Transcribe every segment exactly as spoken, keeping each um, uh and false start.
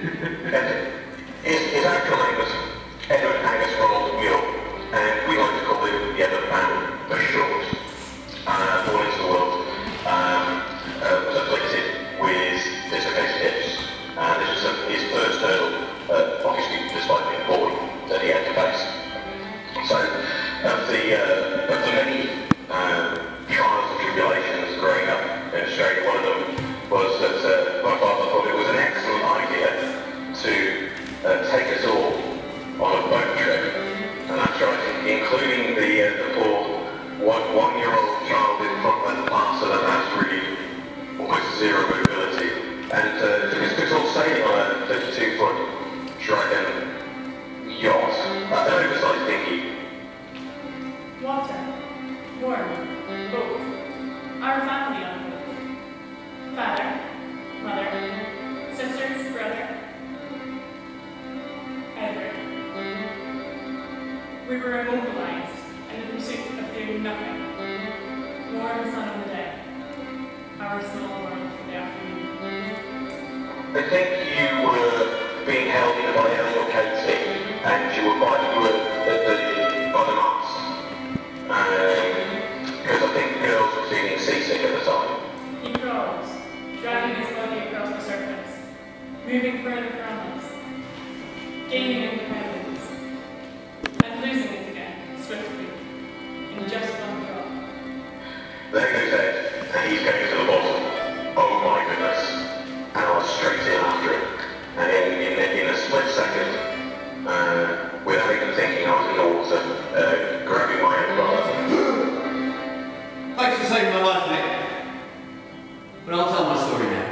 his, his actual name was Edward Angus Ronald Muir, and we like to call him the Edward family for short. Uh, born into the world, um, uh, was afflicted with dislocated hips. Uh, this was uh, his first hurdle, uh, obviously despite being born, that he had to face. So, of the, uh, of the many uh, trials and tribulations growing up in Australia, one of them was that uh, my father thought it was an excellent idea to uh, take us all on a boat trip, and that's right, including the, uh, the poor one, one-year-old child in front of the class that has really almost zero mobility, and uh, took us all sailing on a fifty-two foot dragon yacht, uh, an oversized dinghy. Water, warm, boat, our family on boat. Father, mother, sisters, brother, Edward. We were immobilized in the pursuit of doing nothing. Warm sun on the day, our small world for the afternoon. I think you were being held in by Eleanor Katie, and you were by, you were at the, by the mast. Because um, I think the girls were feeling seasick at the time. He crawls, dragging his body across the surface, moving further from us, gaining independence, and losing it again, swiftly, in just one drop. Then they said, he's going to the bottom. Oh my goodness. And I was straight in after him. And in, in, in a split second, uh, without even thinking, I was in the water, uh, grabbing my own brother. Thanks for saving my life, Nick. But I'll tell my story now.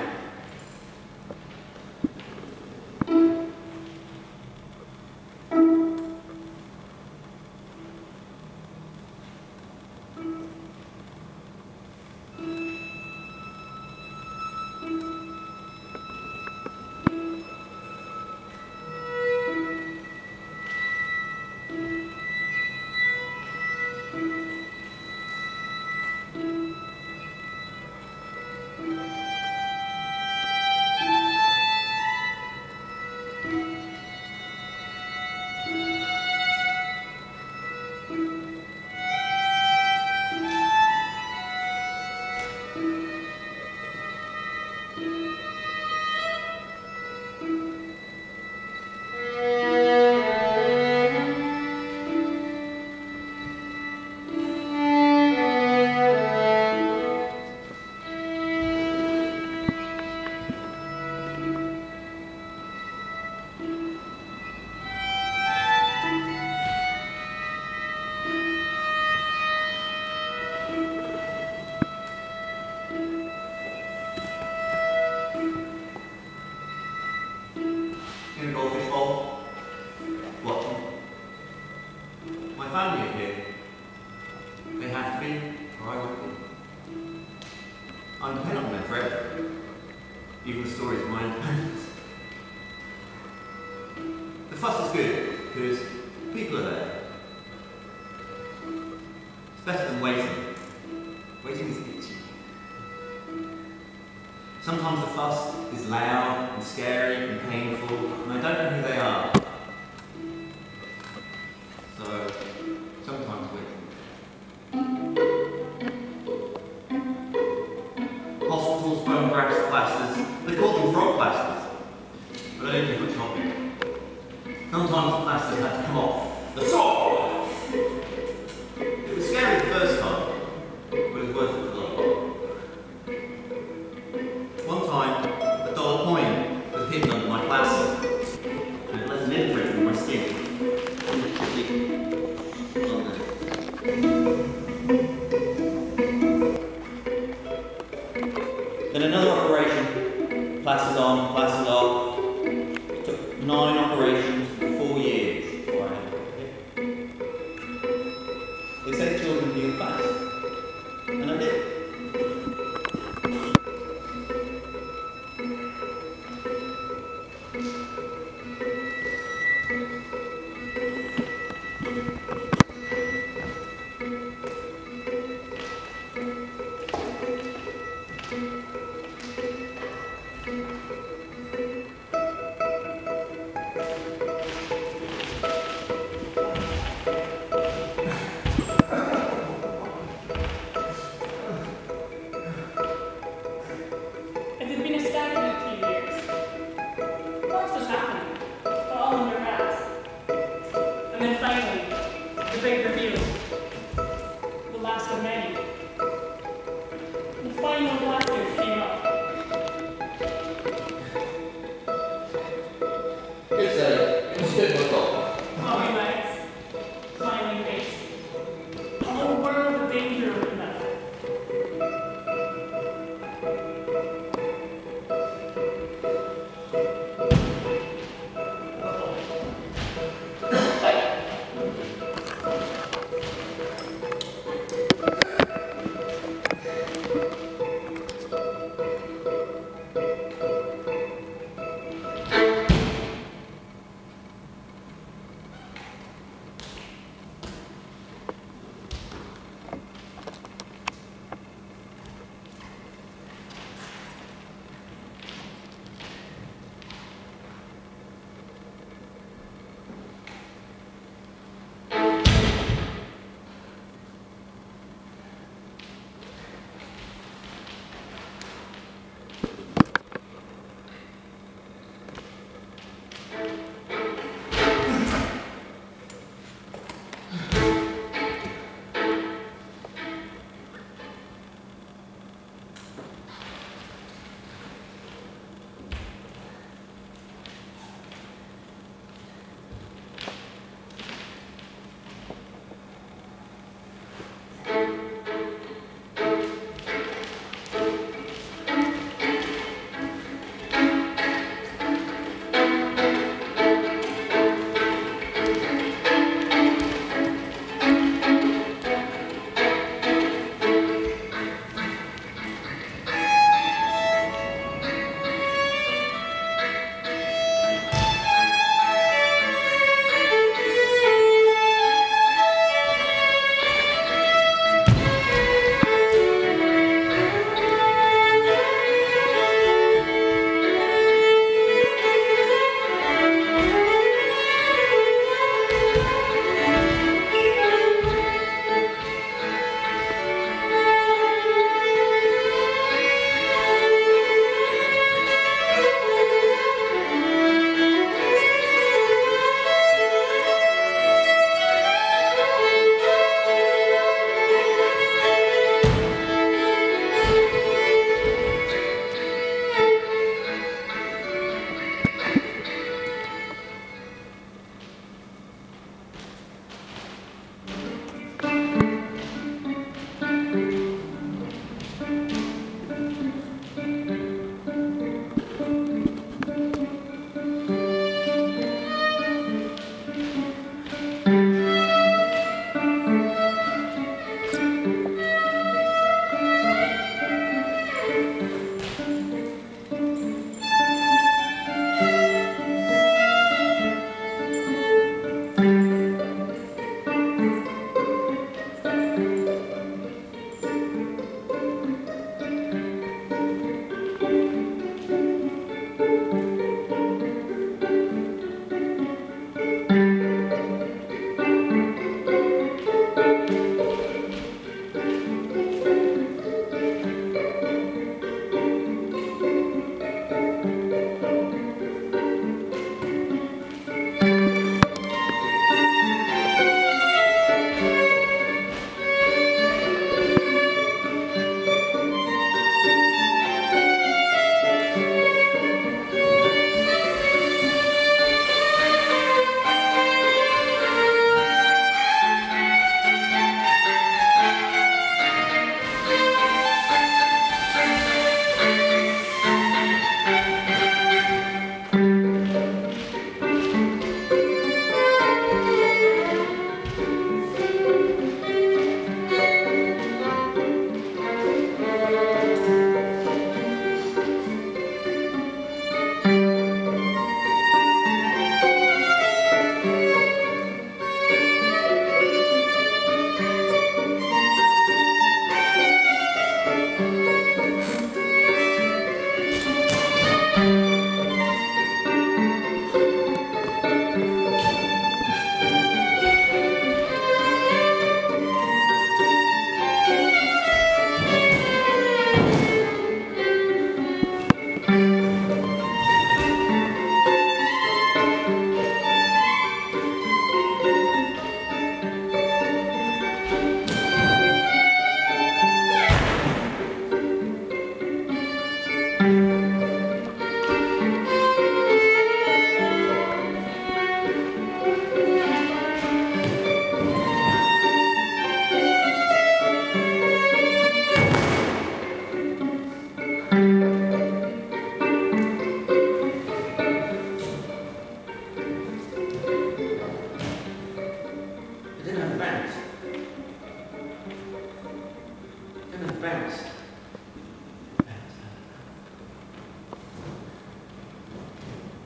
Sometimes the fuss is loud and scary and painful, and I don't know who they are. So, sometimes waiting. Hospitals, bone grafts, plasters, they call them frog plasters, but I don't think much of it. Sometimes the plasters had to come off. The saw! It was scary the first time, but it was worth it for the long. One time, a dollar coin was hidden under my plaster, and it left an imprint on my skin. Then another operation, plasters on, plasters off. It took nine operations and four years before I had it. They said children heal fast, and I did. course was happening, but all under wraps. And then finally, the big reveal. The last of many. The final blasters came up. Good say, it was good for thought. Foggy legs, smiling face. A whole world of danger opened up.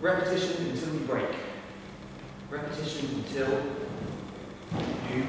Repetition until you break. Repetition until you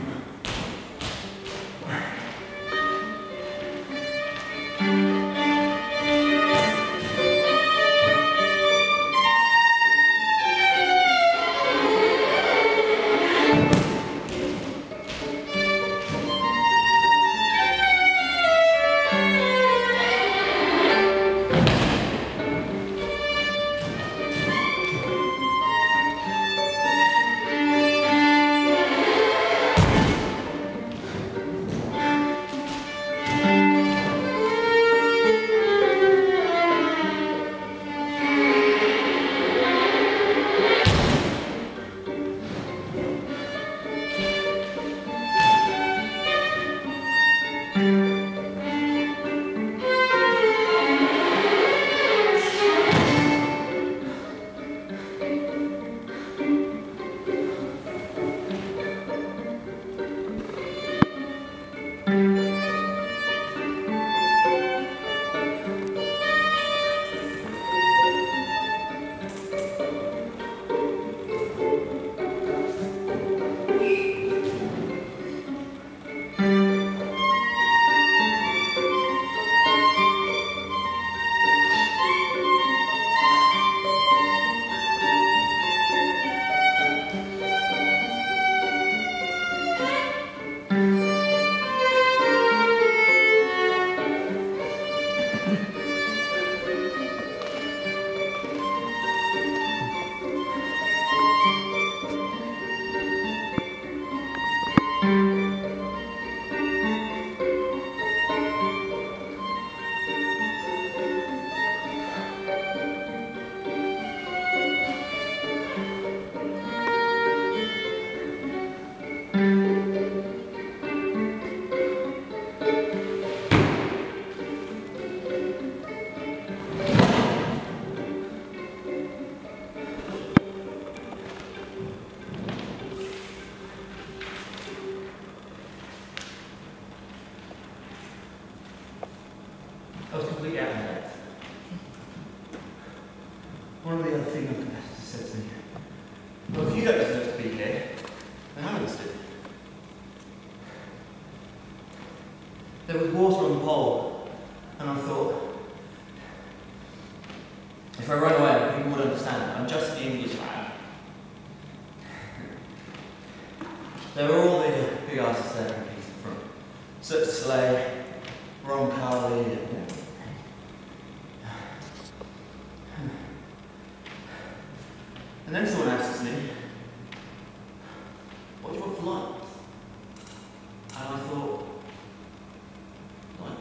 I was completely out of breath. One of the other female competitors said to me, "Well, if you don't deserve to be here, then Hannah's do." There was water on the pole, and I thought, if I run away, people would understand. I'm just the English lad. There were all the big artists there competing from Circus Sleigh, Ron Carley, and And then someone asks me, "What do you want for lunch?" And I thought, lunch?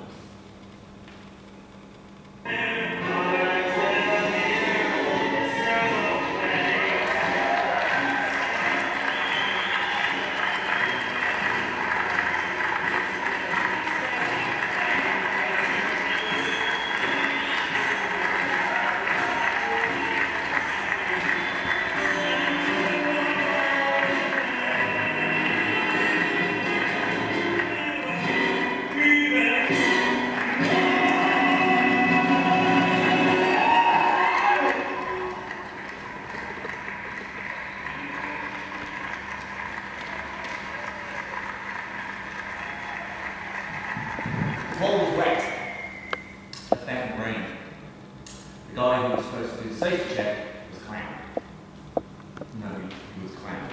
The hole was wet. I found rain. The guy who was supposed to do the safety check was clown. No, he was clown.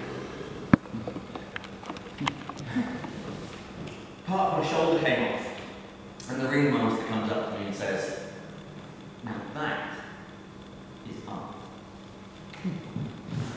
Part of my shoulder came off, and the ringmaster comes up to me and says, "Now that is art."